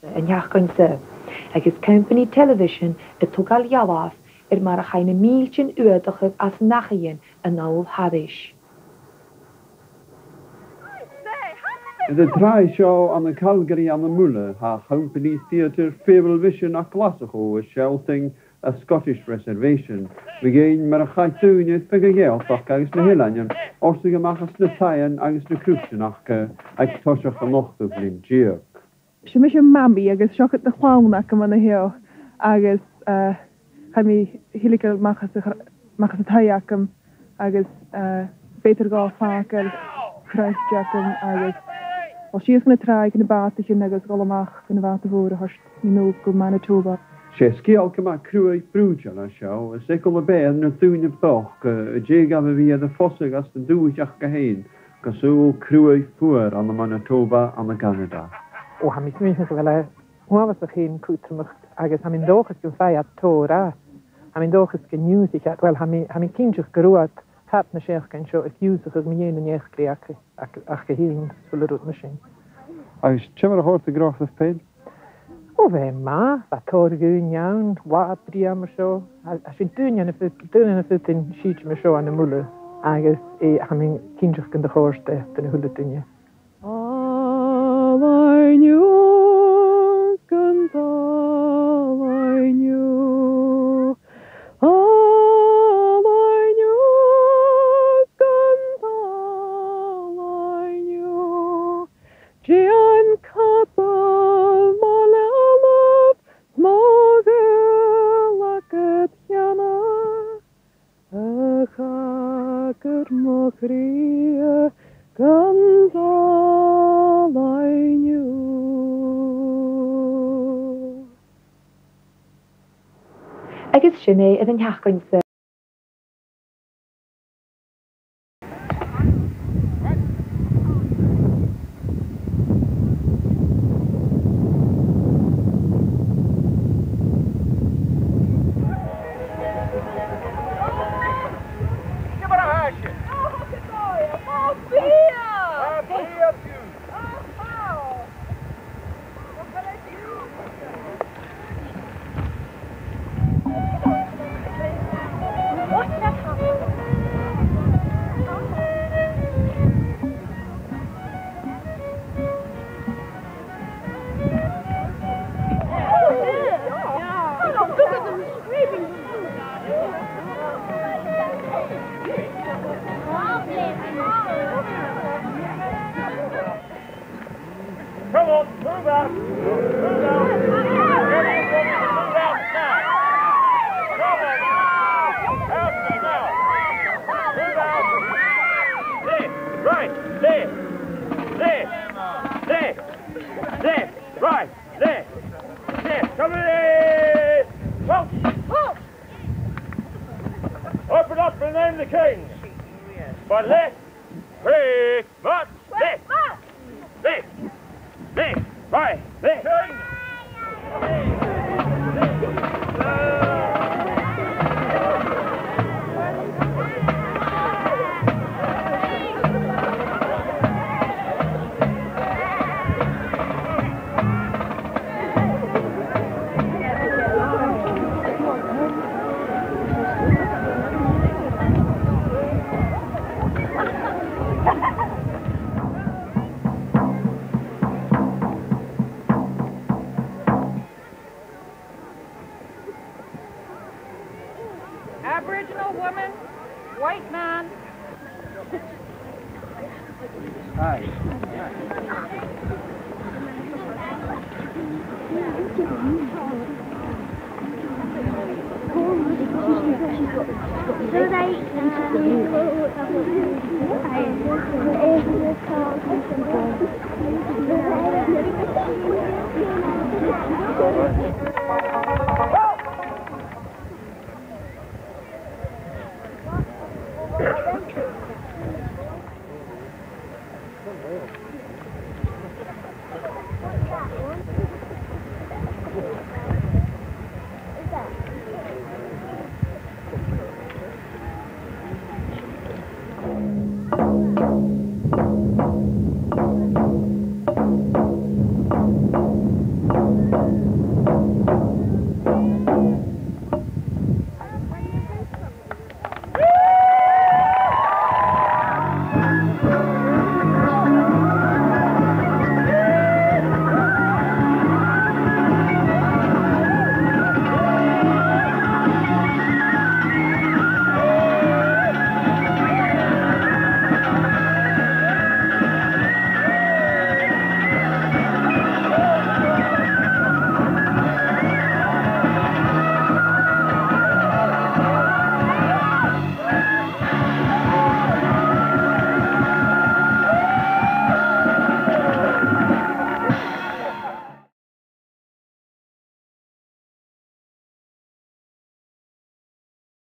yn iachgo'n syr. Agus company television y togal iawaf mar a chain y míltin uadachig as nachien yn ôl hadis. The try show on the Calgary and the Muller ha company theatre Fable Vision a Classico was shouting a Scottish reservation. We gain Marachaitunia Figagel for Agus na Hilanian, or Sigamachas na Tayan Agus na Crucianach ag Toshach a Nocht of Lim Gier. She miss your mammy, Agus shock at the Huana come on the hill, Agus Hami Hilical Machas Tayakam, Agus Peter Golfakel, Christjackum, Agus. Well, she is going to try in the bath to Agus Golamach in the bath of Ora, go Manitoba. She skill come a crew brújan a show, a sickle a bear and a tune of talk, a jig of a via the fossigas to do with Jackahain, Casul crew poor on the Manitoba and the Canada. Oh, Hami Smith, well, who was the Hin Kutrumach, Agus Hamindochas to fire Torah. Hamindochas can use it at well, Hami Kinchuk Gruat, Hat na Sheikh can show if use of me in the Yechriak, Akahin, full of machine. I was chimmer a horse to grow of pain. Oh, ma, that Torgun young, what Priam show. I should do a foot in Sheech show on the Muller. I guess Hamin Kinchuk and the horse death and Hulutunya. All I knew, all I knew, all I knew, all I knew, Gian Kappa, Malalab, Mogelakiana, Akakar Mokria, guns all I knew. Agus sinné yn iachgo'n syr. Come on, move out. Move out. Move out now. Come on. Help me now. Move out. Left, right, left, left, left, left, right, left, left. Come in. Well. Open up and name the king. By left, quick, march, left, left. Left, right, left. Aboriginal woman, white man. Hi. So they